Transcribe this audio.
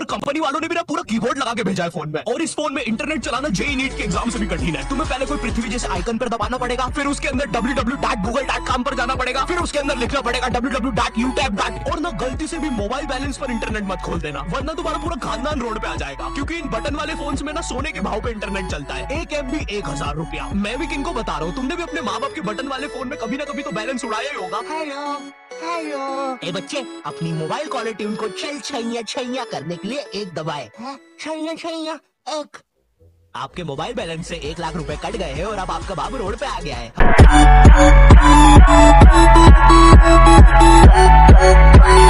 Company वालों ने भी ना पूरा कीबोर्ड लगा के भेजा है फोन में। और इस फोन में इंटरनेट चलाना जेईई नीट के एग्जाम से भी कठिन है। तुम्हें पहले कोई पृथ्वी जैसे आइकन पर दबाना पड़ेगा, फिर उसके अंदर www.google.com पर जाना पड़ेगा, फिर उसके अंदर लिखना पड़ेगा www.utab. और ना गलती से भी मोबाइल बैलेंस पर इंटरनेट मत खोल देना, वरना तुम्हारा पूरा खानदान रोड पे आ जाएगा। क्योंकि इन बटन वाले फोन्स में ना सोने के भाव पे इंटरनेट चलता है। 1 MB 1000 रुपया। मैं भी किनको बता रहा हूँ, तुमने भी अपने माँ बाप के बटन वाले फोन में कभी ना कभी तो बैलेंस उड़ाया ही होगा। हेलो हेलो, ए बच्चे, अपनी मोबाइल कॉलर ट्यून को चल छैया छैया करने के लिए एक दबाए। छैया छैया एक। आपके मोबाइल बैलेंस से 1 लाख रुपए कट गए हैं और अब आपका बाबू रोड पे आ गया है।